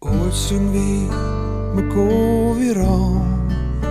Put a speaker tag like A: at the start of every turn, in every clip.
A: Ooit zien wie me ko weer aan.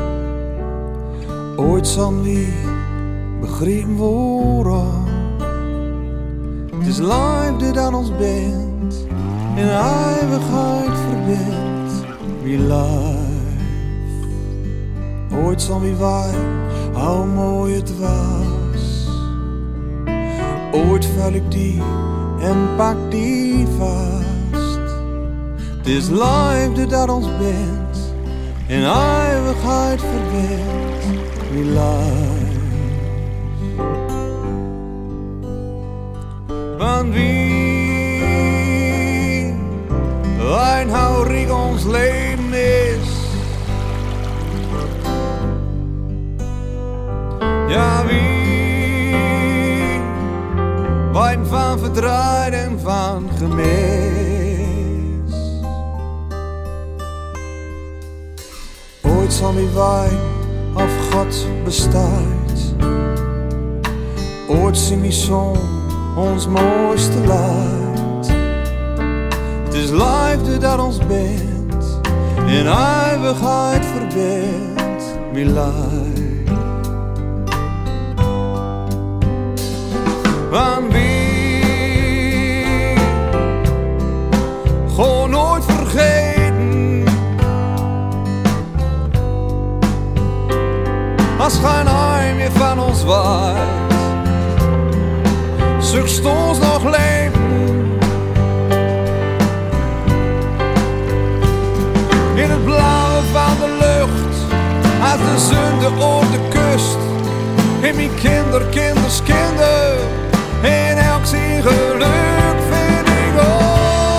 A: Ooit zal wie begrepen worden. Het is liefde dat ons bindt, in eeuwigheid verbindt. Wie lief. Ooit zal wie wij, hoe mooi het was. Ooit val ik die en pak die vast. Het is liefde dat ons bindt, in eeuwigheid verbindt. Wie lief. Want wie weet hoe rijk ons leven is. Ja, wie weet van verdriet en van gemis. Ooit zal wie weten of God bestaat. Ooit zien wie zon ons mooiste lied. Het is liefde dat ons bindt, in eeuwigheid verbindt. Wie lief. Want wie gewoon nooit vergeten. Als geen heim meer van ons waait. Zucht ons nog leven in het blauwe van de lucht, als de zon de oorde kust. En mijn kinders en elk zijn geluk vind ik ooit.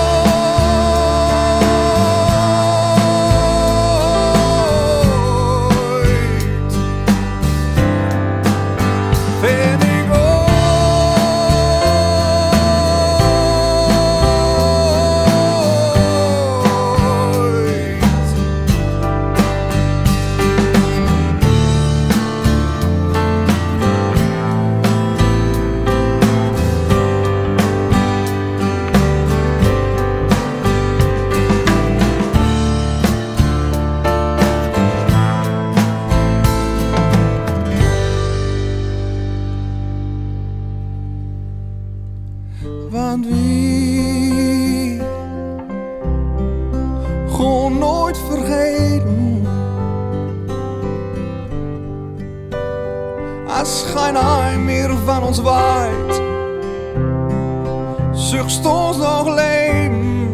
A: Vind ik want wie gewoon nooit vergeten. Als geen heim meer van ons waait, zucht ons nog leven.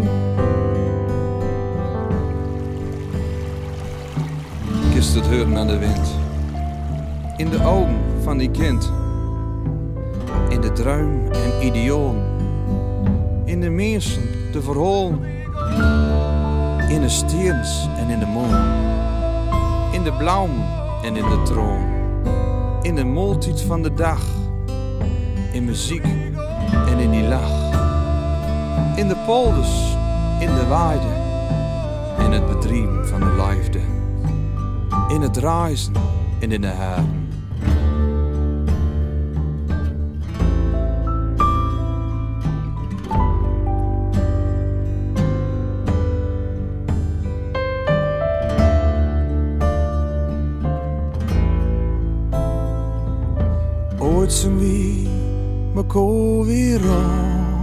A: Kist het heuren aan de wind, in de ogen van die kind, in de druim en ideoon. In de mensen, de verholen, in de steens en in de maan, in de blauw en in de troon, in de moltijd van de dag, in muziek en in die lach, in de polders, in de weide, in het bedrijf van de liefde, in het reizen en in de haren. Ooit zien wie me ko weer aan.